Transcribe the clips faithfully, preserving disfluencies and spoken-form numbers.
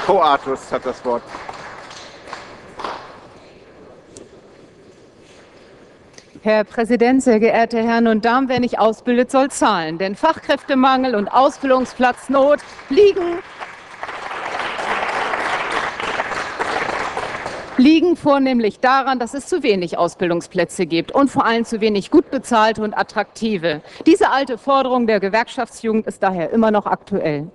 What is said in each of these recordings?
Frau Artus hat das Wort. Herr Präsident, sehr geehrte Herren und Damen, wer nicht ausbildet, soll zahlen. Denn Fachkräftemangel und Ausbildungsplatznot liegen, liegen vornehmlich daran, dass es zu wenig Ausbildungsplätze gibt und vor allem zu wenig gut bezahlte und attraktive. Diese alte Forderung der Gewerkschaftsjugend ist daher immer noch aktuell.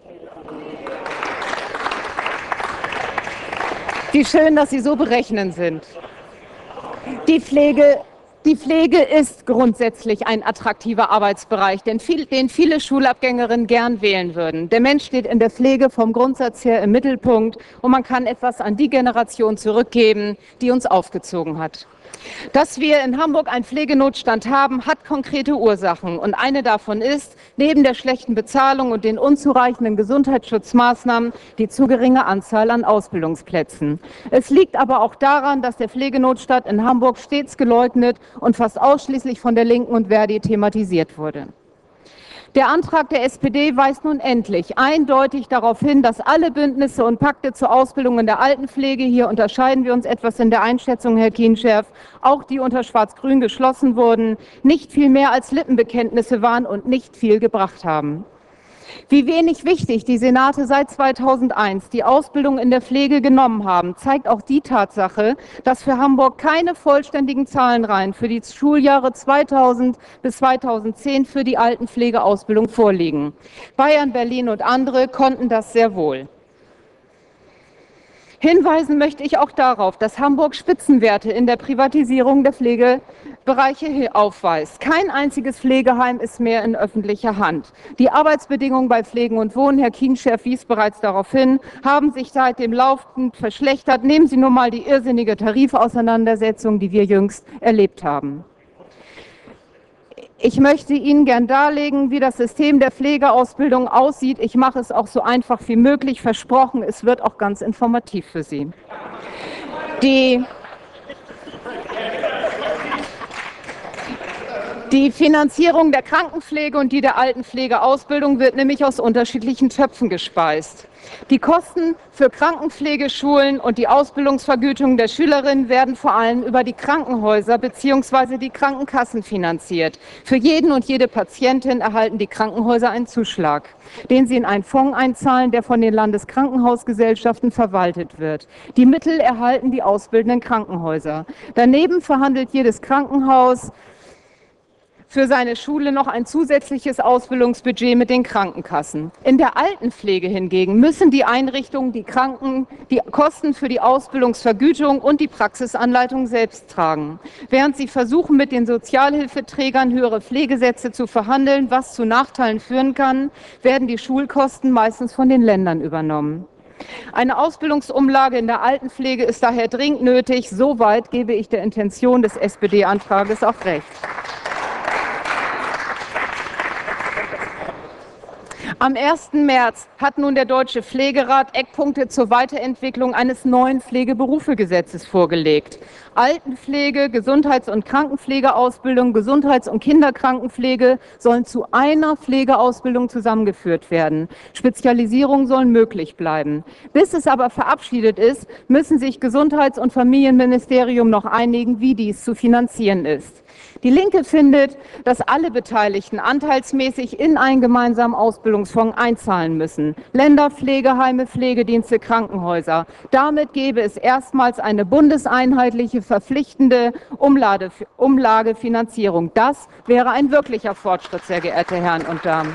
Wie schön, dass Sie so berechnend sind. Die Pflege Die Pflege ist grundsätzlich ein attraktiver Arbeitsbereich, den, viel, den viele Schulabgängerinnen gern wählen würden. Der Mensch steht in der Pflege vom Grundsatz her im Mittelpunkt und man kann etwas an die Generation zurückgeben, die uns aufgezogen hat. Dass wir in Hamburg einen Pflegenotstand haben, hat konkrete Ursachen. Und eine davon ist, neben der schlechten Bezahlung und den unzureichenden Gesundheitsschutzmaßnahmen, die zu geringe Anzahl an Ausbildungsplätzen. Es liegt aber auch daran, dass der Pflegenotstand in Hamburg stets geleugnet und fast ausschließlich von der Linken und Verdi thematisiert wurde. Der Antrag der S P D weist nun endlich eindeutig darauf hin, dass alle Bündnisse und Pakte zur Ausbildung in der Altenpflege, hier unterscheiden wir uns etwas in der Einschätzung, Herr Kienscherf, auch die unter Schwarz-Grün geschlossen wurden, nicht viel mehr als Lippenbekenntnisse waren und nicht viel gebracht haben. Wie wenig wichtig die Senate seit zweitausendeins die Ausbildung in der Pflege genommen haben, zeigt auch die Tatsache, dass für Hamburg keine vollständigen Zahlenreihen für die Schuljahre zweitausend bis zweitausendzehn für die Altenpflegeausbildung vorliegen. Bayern, Berlin und andere konnten das sehr wohl. Hinweisen möchte ich auch darauf, dass Hamburg Spitzenwerte in der Privatisierung der Pflegebereiche aufweist. Kein einziges Pflegeheim ist mehr in öffentlicher Hand. Die Arbeitsbedingungen bei Pflegen und Wohnen, Herr Kienscherf wies bereits darauf hin, haben sich seitdem laufend verschlechtert. Nehmen Sie nur mal die irrsinnige Tarifauseinandersetzung, die wir jüngst erlebt haben. Ich möchte Ihnen gern darlegen, wie das System der Pflegeausbildung aussieht. Ich mache es auch so einfach wie möglich, versprochen, es wird auch ganz informativ für Sie. Die, die Finanzierung der Krankenpflege und die der Altenpflegeausbildung wird nämlich aus unterschiedlichen Töpfen gespeist. Die Kosten für Krankenpflegeschulen und die Ausbildungsvergütung der Schülerinnen werden vor allem über die Krankenhäuser bzw. die Krankenkassen finanziert. Für jeden und jede Patientin erhalten die Krankenhäuser einen Zuschlag, den sie in einen Fonds einzahlen, der von den Landeskrankenhausgesellschaften verwaltet wird. Die Mittel erhalten die ausbildenden Krankenhäuser. Daneben verhandelt jedes Krankenhaus für seine Schule noch ein zusätzliches Ausbildungsbudget mit den Krankenkassen. In der Altenpflege hingegen müssen die Einrichtungen die, Kranken, die Kosten für die Ausbildungsvergütung und die Praxisanleitung selbst tragen. Während sie versuchen, mit den Sozialhilfeträgern höhere Pflegesätze zu verhandeln, was zu Nachteilen führen kann, werden die Schulkosten meistens von den Ländern übernommen. Eine Ausbildungsumlage in der Altenpflege ist daher dringend nötig. Soweit gebe ich der Intention des S P D-Antrages auch recht. Am ersten März hat nun der Deutsche Pflegerat Eckpunkte zur Weiterentwicklung eines neuen Pflegeberufegesetzes vorgelegt. Altenpflege, Gesundheits- und Krankenpflegeausbildung, Gesundheits- und Kinderkrankenpflege sollen zu einer Pflegeausbildung zusammengeführt werden. Spezialisierungen sollen möglich bleiben. Bis es aber verabschiedet ist, müssen sich Gesundheits- und Familienministerium noch einigen, wie dies zu finanzieren ist. Die Linke findet, dass alle Beteiligten anteilsmäßig in einen gemeinsamen Ausbildungsfonds einzahlen müssen. Länder, Pflegeheime, Pflegedienste, Krankenhäuser. Damit gäbe es erstmals eine bundeseinheitliche, verpflichtende Umlage, Umlagefinanzierung. Das wäre ein wirklicher Fortschritt, sehr geehrte Herren und Damen.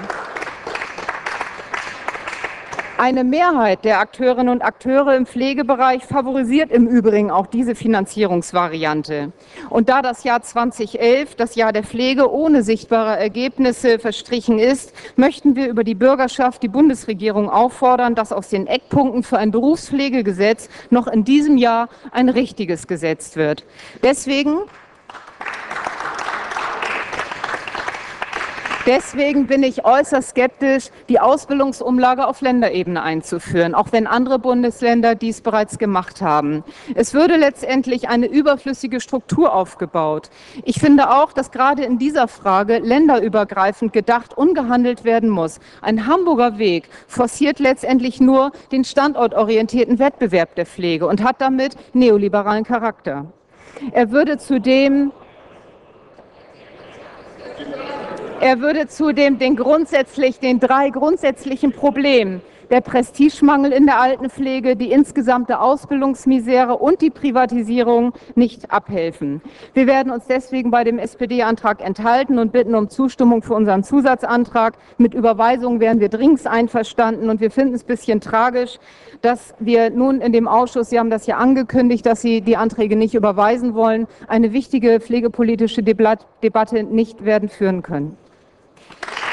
Eine Mehrheit der Akteurinnen und Akteure im Pflegebereich favorisiert im Übrigen auch diese Finanzierungsvariante. Und da das Jahr zweitausendelf, das Jahr der Pflege, ohne sichtbare Ergebnisse verstrichen ist, möchten wir über die Bürgerschaft die Bundesregierung auffordern, dass aus den Eckpunkten für ein Berufspflegegesetz noch in diesem Jahr ein richtiges gesetzt wird. Deswegen Deswegen bin ich äußerst skeptisch, die Ausbildungsumlage auf Länderebene einzuführen, auch wenn andere Bundesländer dies bereits gemacht haben. Es würde letztendlich eine überflüssige Struktur aufgebaut. Ich finde auch, dass gerade in dieser Frage länderübergreifend gedacht und gehandelt werden muss. Ein Hamburger Weg forciert letztendlich nur den standortorientierten Wettbewerb der Pflege und hat damit neoliberalen Charakter. Er würde zudem Er würde zudem den, grundsätzlich, den drei grundsätzlichen Problemen, der Prestigemangel in der Altenpflege, die insgesamte Ausbildungsmisere und die Privatisierung, nicht abhelfen. Wir werden uns deswegen bei dem S P D-Antrag enthalten und bitten um Zustimmung für unseren Zusatzantrag. Mit Überweisung wären wir dringend einverstanden, und wir finden es ein bisschen tragisch, dass wir nun in dem Ausschuss, Sie haben das ja angekündigt, dass Sie die Anträge nicht überweisen wollen, eine wichtige pflegepolitische Debatte nicht werden führen können.